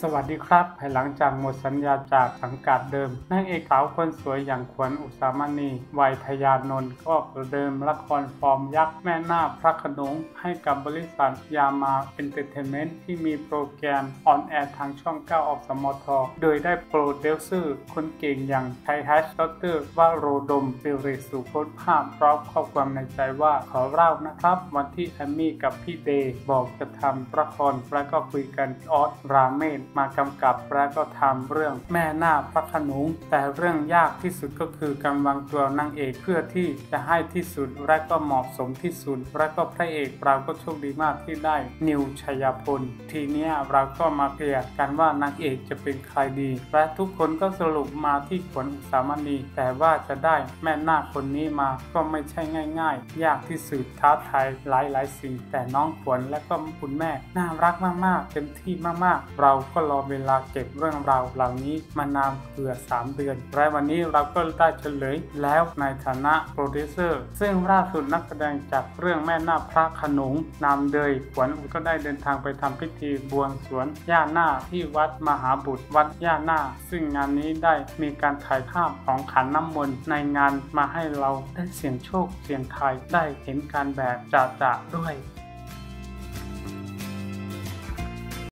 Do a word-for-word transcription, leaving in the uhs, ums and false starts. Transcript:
วัสดีครับภายหลังจากหมดสัญญาจากสังกัดเดิมนางเอกสาวคนสวยอย่างขวัญอุสามณีวัยทยานนท์ก็ประเดิมละครฟอร์มยักษ์แม่นาคพระโขนงให้กับบริษัทยามาเอนเตอร์เทนเมนต์ที่มีโปรแกรมออนแอร์ทางช่องเก้าอสมทโดยได้โปรดิวเซอร์คนเก่งอย่างไทยฮัชดรวโรดมสิริสุโพธภาพพร้อมข้อความในใจว่าขอเล่านะครับวันที่แอมมี่กับพี่เดย์บอกจะทำละครและก็คุยกันออสราเมศมากำกับและก็ทำเรื่องแม่นาคพระโขนงแต่เรื่องยากที่สุดก็คือการวางตัวนางเอกเพื่อที่จะให้ที่สุดและก็เหมาะสมที่สุดและก็พระเอกเราก็โชคดีมากที่ได้นิวชัยพลทีนี้เราก็มาเคลียร์กันว่านางเอกจะเป็นใครดีและทุกคนก็สรุปมาที่ขวัญอุสามณีแต่ว่าจะได้แม่นาคคนนี้มาก็ไม่ใช่ง่ายๆยากที่สุดท้าทายหลายๆสิ่งแต่น้องขวัญและก็คุณแม่น่ารักมากๆเต็มที่มากๆเราก็รอเวลาเก็บเรื่องราวเหล่านี้มานานเกือบสามเดือนและวันนี้เราก็ได้เฉลยแล้วในฐานะโปรดิวเซอร์ซึ่งล่าสุดนักแสดงจากเรื่องแม่นาคพระโขนงนำโดยขวัญก็ได้เดินทางไปทำพิธีบวงสรวงย่านาคที่วัดมหาบุตรวัดย่านาคซึ่งงานนี้ได้มีการถ่ายภาพของขันน้ำมนต์ในงานมาให้เราได้เสี่ยงโชคเสี่ยงทายได้เห็นการแบบจ่าๆด้วย